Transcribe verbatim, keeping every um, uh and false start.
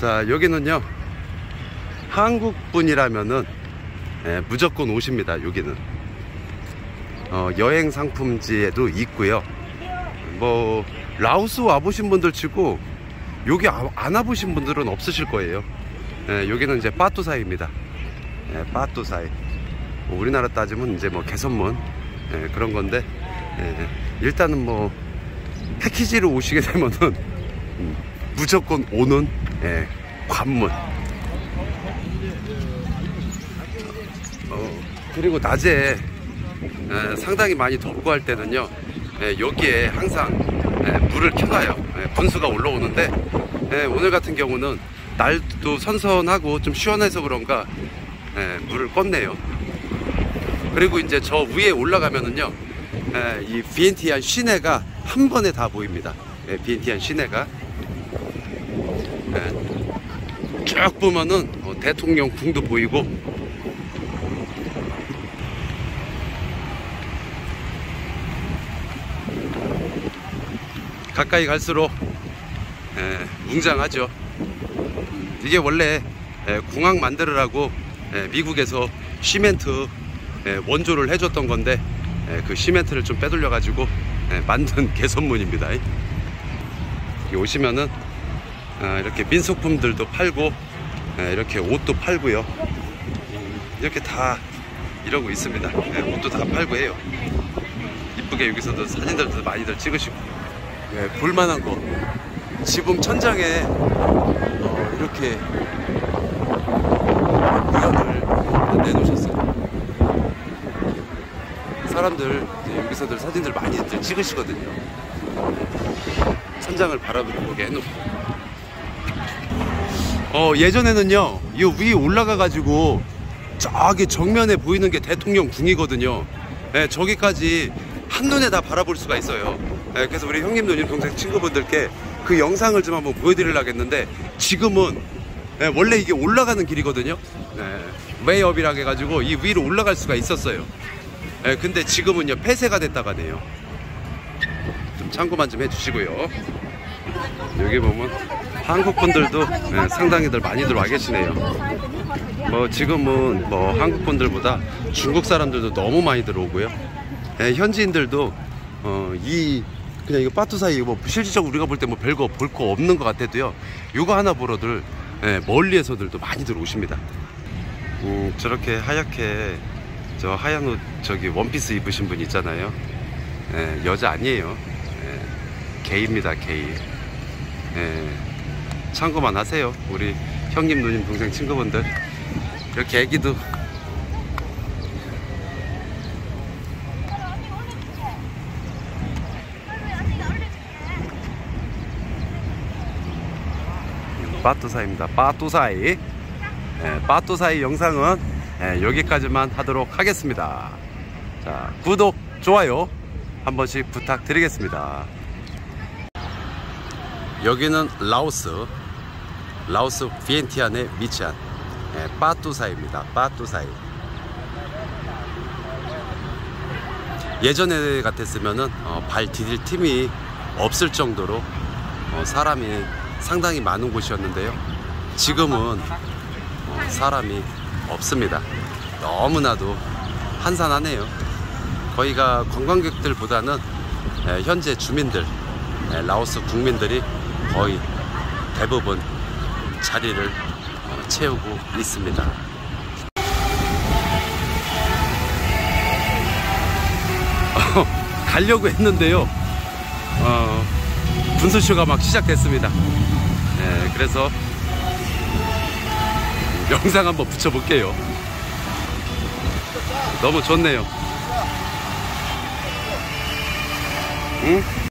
자, 여기는요 한국분이라면은 예, 무조건 오십니다. 여기는 어, 여행 상품지에도 있고요. 뭐 라오스 와보신 분들 치고 여기 안 와보신 분들은 없으실 거예요. 예, 여기는 이제 빠뚜사이입니다. 예, 빠뚜사이. 우리나라 따지면 이제 뭐 개선문 예, 그런 건데 예, 일단은 뭐 패키지로 오시게 되면은 음, 무조건 오는 예, 관문. 어, 그리고 낮에 예, 상당히 많이 덥고 할 때는요 예, 여기에 항상 예, 물을 켜놔요. 예, 분수가 올라오는데 예, 오늘 같은 경우는 날도 선선하고 좀 시원해서 그런가 예, 물을 껐네요. 그리고 이제 저 위에 올라가면은요 예, 이 비엔티안 시내가 한 번에 다 보입니다. 예, 비엔티안 시내가 예, 쭉 보면은 어, 대통령 궁도 보이고 가까이 갈수록 예, 웅장하죠. 이게 원래 예, 공항 만들으라고 예, 미국에서 시멘트 예, 원조를 해줬던 건데 예, 그 시멘트를 좀 빼돌려 가지고 예, 만든 개선문입니다. 여기 오시면은 아, 이렇게 민속품들도 팔고 예, 이렇게 옷도 팔고요. 음, 이렇게 다 이러고 있습니다. 예, 옷도 다 팔고 해요. 이쁘게 여기서도 사진들도 많이들 찍으시고 예, 볼만한 거 지붕 천장에 어, 이렇게 무연을 내놓으셨어요. 사람들 여기서들 사진들 많이들 찍으시거든요. 천장을 바라보게 해놓고 어, 예전에는요 이 위에 올라가 가지고 저기 정면에 보이는 게 대통령 궁이거든요. 예, 저기까지 한눈에 다 바라볼 수가 있어요. 예, 그래서 우리 형님 누님 동생 친구분들께 그 영상을 좀 한번 보여드리려고 했는데 지금은 예, 원래 이게 올라가는 길이거든요. 예, 웨이업이라고 해가지고 이 위로 올라갈 수가 있었어요. 예, 근데 지금은요 폐쇄가 됐다가 네요. 좀 참고만 좀 해주시고요. 여기 보면 한국분들도 예, 상당히들 많이들 와 계시네요. 뭐 지금은 뭐 한국분들보다 중국 사람들도 너무 많이 들어오고요. 예, 현지인들도 어, 이 그냥 이거 빠뚜사이 뭐 실질적으로 우리가 볼 때 뭐 별거 볼 거 없는 것 같아도요. 이거 하나 보러들 예, 멀리에서들도 많이들 오십니다. 음, 저렇게 하얗게 저 하얀 옷 저기 원피스 입으신 분 있잖아요. 예, 여자 아니에요. 예, 게이입니다. 게이. 예, 참고만 하세요. 우리 형님 누님 동생 친구분들 이렇게 애기도 빠뚜사이입니다. 빠뚜사이. 예, 빠뚜사이 영상은 예, 여기까지만 하도록 하겠습니다. 자, 구독, 좋아요 한 번씩 부탁드리겠습니다. 여기는 라오스 라오스 비엔티안에 위치한 예, 빠뚜사이입니다. 빠뚜사이. 예전에 같았으면은 어, 발 디딜 틈이 없을 정도로 어, 사람이 상당히 많은 곳이었는데요. 지금은 어, 사람이 없습니다. 너무나도 한산하네요. 거기가 관광객들보다는 예, 현재 주민들 예, 라오스 국민들이 거의 대부분 자리를 어, 채우고 있습니다. 어, 가려고 했는데요 어, 분수쇼가 막 시작됐습니다. 네, 그래서 영상 한번 붙여볼게요. 너무 좋네요. 응?